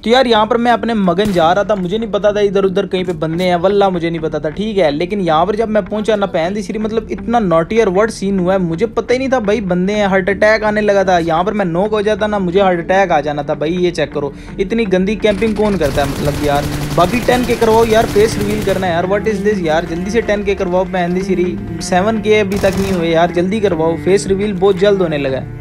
तो यार यहाँ पर मैं अपने मगन जा रहा था, मुझे नहीं पता था इधर उधर कहीं पे बंदे हैं, वल्ला मुझे नहीं पता था, ठीक है। लेकिन यहाँ पर जब मैं पहुंचा ना पैन दी सीरी, मतलब इतना नॉटी और वर्ड सीन हुआ है, मुझे पता ही नहीं था भाई बंदे हैं। हार्ट अटैक आने लगा था यहाँ पर, मैं नॉक हो जाता ना, मुझे हार्ट अटैक आ जाना था भाई। ये चेक करो, इतनी गंदी कैंपिंग कौन करता है मतलब यार। बाकी 10K करवाओ यार, फेस रिवील करना है यार, व्हाट इज दिस यार। जल्दी से 10K करवाओ पैन दी सीरी, 7K अभी तक नहीं हुए यार, जल्दी करवाओ, फेस रिवील बहुत जल्द होने लगा है।